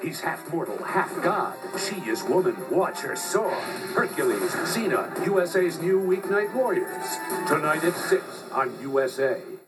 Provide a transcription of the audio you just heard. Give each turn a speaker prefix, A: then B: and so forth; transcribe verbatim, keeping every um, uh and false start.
A: He's half mortal, half god. She is woman. Watch her soar. Hercules, Xena, U S A's new weeknight warriors. Tonight at six on U S A.